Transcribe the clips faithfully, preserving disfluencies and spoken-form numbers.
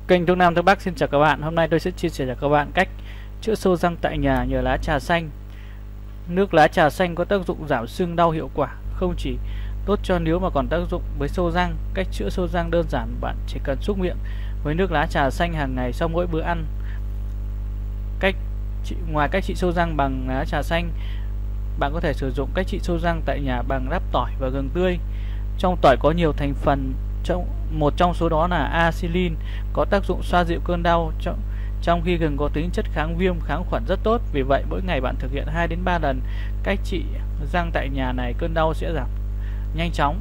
Kênh Thuốc Nam Thuốc Bắc xin chào các bạn. Hôm nay tôi sẽ chia sẻ cho các bạn cách chữa sâu răng tại nhà nhờ lá trà xanh. Nước lá trà xanh có tác dụng giảm sưng đau hiệu quả, không chỉ tốt cho níu mà còn tác dụng với sâu răng. Cách chữa sâu răng đơn giản, bạn chỉ cần súc miệng với nước lá trà xanh hàng ngày sau mỗi bữa ăn. Cách trị, ngoài cách trị sâu răng bằng lá trà xanh, bạn có thể sử dụng cách trị sâu răng tại nhà bằng ráp tỏi và gừng tươi. Trong tỏi có nhiều thành phần, trong một trong số đó là acetylene, có tác dụng xoa dịu cơn đau, trong, trong khi gừng có tính chất kháng viêm, kháng khuẩn rất tốt. Vì vậy mỗi ngày bạn thực hiện hai đến ba lần cách trị răng tại nhà này, cơn đau sẽ giảm nhanh chóng.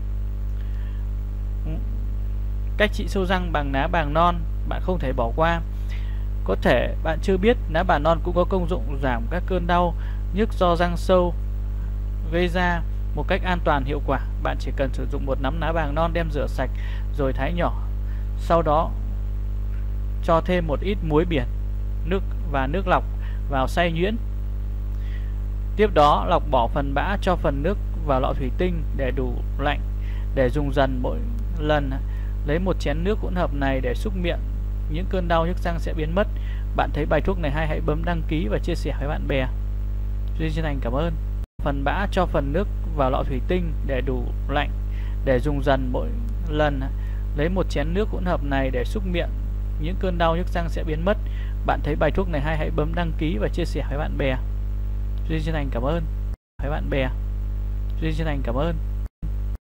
Cách trị sâu răng bằng lá bàng non bạn không thể bỏ qua. Có thể bạn chưa biết, lá bàng non cũng có công dụng giảm các cơn đau nhức do răng sâu gây ra một cách an toàn hiệu quả. Bạn chỉ cần sử dụng một nắm lá bàng non, đem rửa sạch rồi thái nhỏ, sau đó cho thêm một ít muối biển, nước và nước lọc vào xay nhuyễn. Tiếp đó lọc bỏ phần bã, cho phần nước vào lọ thủy tinh để đủ lạnh để dùng dần. Mỗi lần lấy một chén nước hỗn hợp này để súc miệng, những cơn đau nhức răng sẽ biến mất. Bạn thấy bài thuốc này hay, hãy bấm đăng ký và chia sẻ với bạn bè. Xin chân thành cảm ơn. Phần bã, cho phần nước vào lọ thủy tinh để đủ lạnh để dùng dần. Mỗi lần lấy một chén nước hỗn hợp này để súc miệng, những cơn đau nhức răng sẽ biến mất. Bạn thấy bài thuốc này hay, hãy bấm đăng ký và chia sẻ với bạn bè. Xin chân thành cảm ơn. Với bạn bè. Xin chân thành cảm ơn.